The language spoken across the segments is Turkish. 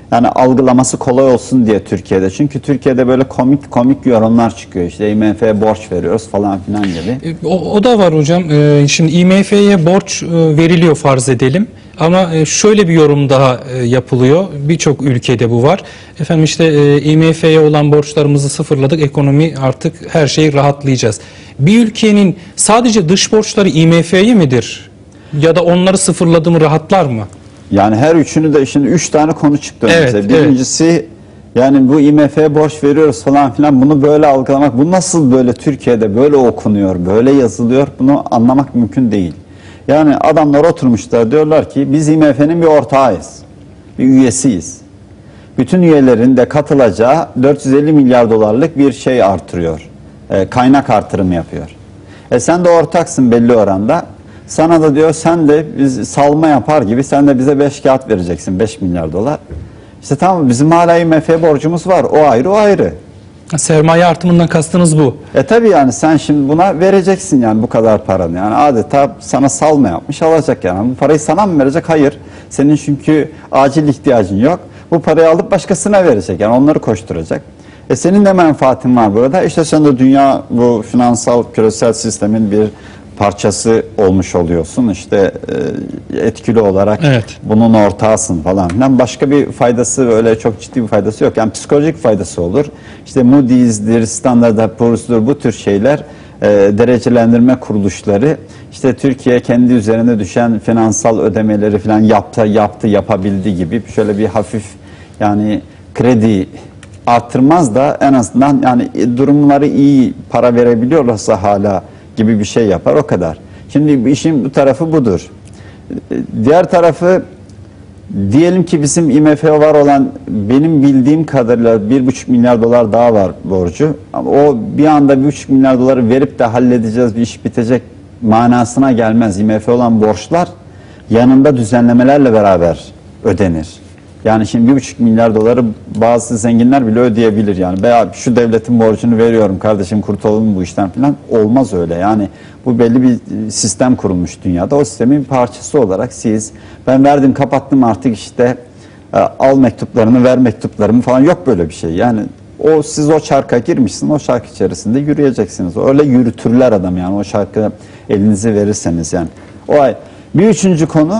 Yani algılaması kolay olsun diye Türkiye'de. Çünkü Türkiye'de böyle komik yorumlar çıkıyor. İşte IMF'ye borç veriyoruz falan filan gibi. O da var hocam. Şimdi IMF'ye borç veriliyor farz edelim. Ama şöyle bir yorum daha yapılıyor. Birçok ülkede bu var. Efendim işte IMF'ye olan borçlarımızı sıfırladık. Ekonomi artık her şeyi rahatlayacağız. Bir ülkenin sadece dış borçları IMF'ye midir? Ya da onları sıfırladı mı rahatlar mı? Yani her üçünü de şimdi 3 tane konu çıktı önümüze. Evet, Birincisi yani bu IMF'ye borç veriyoruz falan filan, bunu böyle algılamak, bu nasıl böyle Türkiye'de böyle okunuyor, böyle yazılıyor, bunu anlamak mümkün değil. Yani adamlar oturmuşlar, diyorlar ki biz IMF'nin bir ortağıyız, bir üyesiyiz. Bütün üyelerin de katılacağı 450 milyar dolarlık bir şey artırıyor, kaynak artırımı yapıyor. Sen de ortaksın belli oranda. Sana da diyor sen de biz salma yapar gibi sen de bize 5 kağıt vereceksin, 5 milyar dolar. İşte tamam, bizim hala IMF borcumuz var, o ayrı o ayrı. Sermaye artımından kastınız bu. Tabii yani sen şimdi buna vereceksin yani bu kadar paranı. Yani adeta sana salma yapmış, alacak yani. Bu parayı sana mı verecek? Hayır. Senin çünkü acil ihtiyacın yok. Bu parayı alıp başkasına verecek, yani onları koşturacak. Senin de menfaatin var burada. İşte sen de dünya bu finansal küresel sistemin bir parçası olmuş oluyorsun. İşte etkili olarak evet, bunun ortağısın falan filan. Başka bir faydası, öyle çok ciddi bir faydası yok. Yani psikolojik faydası olur. İşte Moody's'dir, Standard & Poor's'dur, bu tür şeyler, derecelendirme kuruluşları işte Türkiye kendi üzerine düşen finansal ödemeleri falan yapabildi gibi şöyle bir hafif yani kredi arttırmaz da en azından yani durumları iyi, para verebiliyorlarsa hala gibi bir şey yapar, o kadar. Şimdi işin bu tarafı budur. Diğer tarafı, diyelim ki bizim IMF'ye var olan, benim bildiğim kadarıyla 1,5 milyar dolar daha var borcu. Ama o bir anda 1,5 milyar doları verip de halledeceğiz, bir iş bitecek manasına gelmez. IMF olan borçlar yanında düzenlemelerle beraber ödenir. Yani şimdi 1,5 milyar doları bazı zenginler bile ödeyebilir yani. Veya şu devletin borcunu veriyorum kardeşim, kurtulalım bu işten falan. Olmaz öyle yani. Bu belli bir sistem kurulmuş dünyada. O sistemin bir parçası olarak siz, ben verdim kapattım artık işte al mektuplarını, ver mektuplarımı falan, yok böyle bir şey. Yani siz o çarka girmişsiniz, o çark içerisinde yürüyeceksiniz. Öyle yürütürler adam yani, o çarkı elinizi verirseniz yani. Bir üçüncü konu,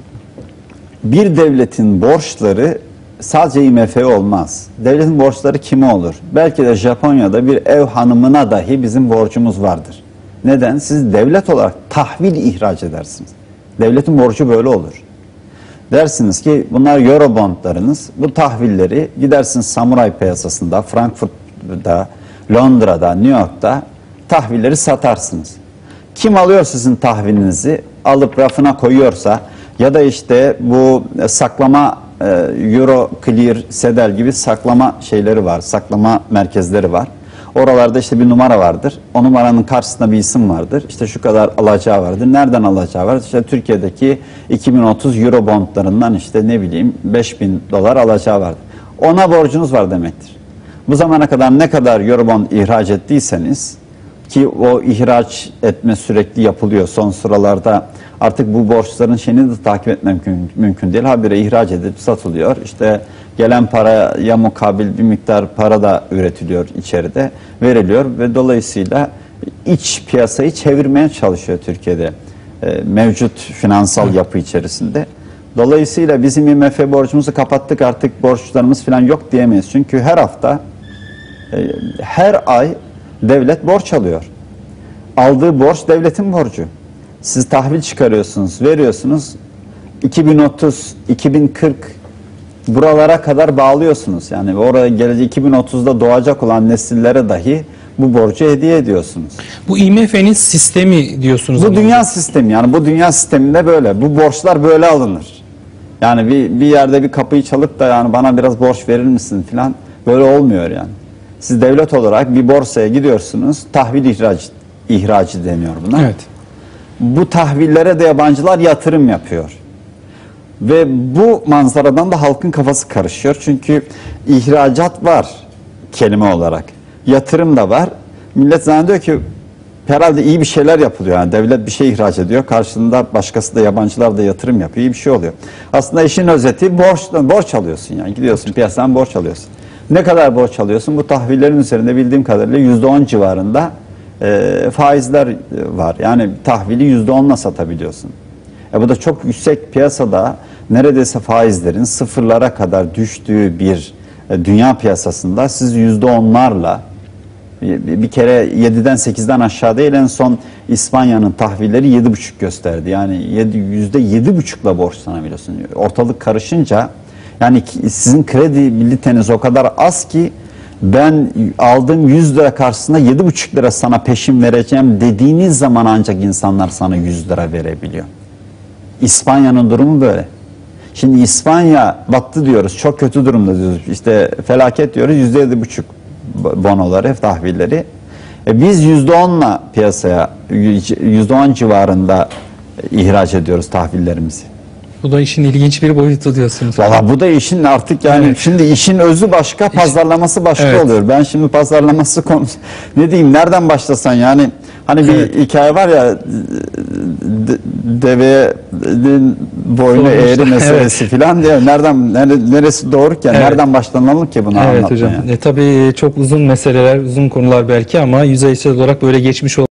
bir devletin borçları sadece IMF olmaz. Devletin borçları kime olur? Belki de Japonya'da bir ev hanımına dahi bizim borcumuz vardır. Neden? Siz devlet olarak tahvil ihraç edersiniz. Devletin borcu böyle olur. Dersiniz ki bunlar Eurobondlarınız, bu tahvilleri gidersiniz samuray piyasasında, Frankfurt'ta, Londra'da, New York'ta tahvilleri satarsınız. Kim alıyor sizin tahvilinizi, alıp rafına koyuyorsa ya da işte bu saklama Euro Clear, Sedel gibi saklama şeyleri var, saklama merkezleri var. Oralarda işte bir numara vardır. O numaranın karşısında bir isim vardır. İşte şu kadar alacağı vardır. Nereden alacağı var? İşte Türkiye'deki 2030 Euro bondlarından işte ne bileyim 5.000 dolar alacağı vardır. Ona borcunuz var demektir. Bu zamana kadar ne kadar Euro bond ihraç ettiyseniz, ki o ihraç etme sürekli yapılıyor son sıralarda, artık bu borçların şeyini de takip etmek mümkün değil. Habire ihraç edip satılıyor. İşte gelen paraya mukabil bir miktar para da üretiliyor, içeride veriliyor ve dolayısıyla iç piyasayı çevirmeye çalışıyor Türkiye'de mevcut finansal yapı içerisinde. Dolayısıyla bizim IMF borcumuzu kapattık, artık borçlarımız falan yok diyemeyiz. Çünkü her hafta, her ay devlet borç alıyor. Aldığı borç devletin borcu. Siz tahvil çıkarıyorsunuz, veriyorsunuz. 2030, 2040 buralara kadar bağlıyorsunuz. Yani oraya gelecek 2030'da doğacak olan nesillere dahi bu borcu hediye ediyorsunuz. Bu IMF'nin sistemi diyorsunuz. Bu dünya sistemi, yani bu dünya sisteminde böyle. Bu borçlar böyle alınır. Yani bir yerde bir kapıyı çalıp da yani bana biraz borç verir misin falan, böyle olmuyor yani. Siz devlet olarak bir borsaya gidiyorsunuz, tahvil ihracı deniyor buna. Evet. Bu tahvillere de yabancılar yatırım yapıyor. Ve bu manzaradan da halkın kafası karışıyor. Çünkü ihracat var kelime olarak. Yatırım da var. Millet zannediyor ki herhalde iyi bir şeyler yapılıyor. Yani devlet bir şey ihraç ediyor. Karşılığında başkası da, yabancılar da yatırım yapıyor. İyi bir şey oluyor. Aslında işin özeti borç alıyorsun yani. Gidiyorsun piyasadan borç alıyorsun. Ne kadar borç alıyorsun? Bu tahvillerin üzerinde bildiğim kadarıyla %10 civarında faizler var. Yani tahvili %10'la satabiliyorsun. Bu da çok yüksek, piyasada neredeyse faizlerin sıfırlara kadar düştüğü bir dünya piyasasında siz %10'larla, bir kere 7'den 8'den aşağı değil, en son İspanya'nın tahvilleri 7,5 gösterdi. Yani %7,5'la borçlanabiliyorsun. Ortalık karışınca yani sizin kredibiliteniz o kadar az ki ben aldığım 100 lira karşısında 7,5 lira sana peşin vereceğim dediğiniz zaman ancak insanlar sana 100 lira verebiliyor. İspanya'nın durumu böyle. Şimdi İspanya battı diyoruz, çok kötü durumda diyoruz. İşte felaket diyoruz, %7,5 bonoları, tahvilleri. Biz %10'la piyasaya, %10 civarında ihraç ediyoruz tahvillerimizi. Bu da işin ilginç bir boyutu diyorsunuz. Valla bu da işin artık yani evet. Şimdi işin özü başka, pazarlaması başka evet. oluyor. Ben şimdi pazarlaması konusu ne diyeyim, nereden başlasan yani hani bir evet. hikaye var ya, deveye boynu eğri meselesi evet. filan diye, neresi doğru ki, nereden başlanalım ki bunu evet anlatmaya? Hocam. Tabii çok uzun meseleler, uzun konular belki ama yüzeysel olarak böyle geçmiş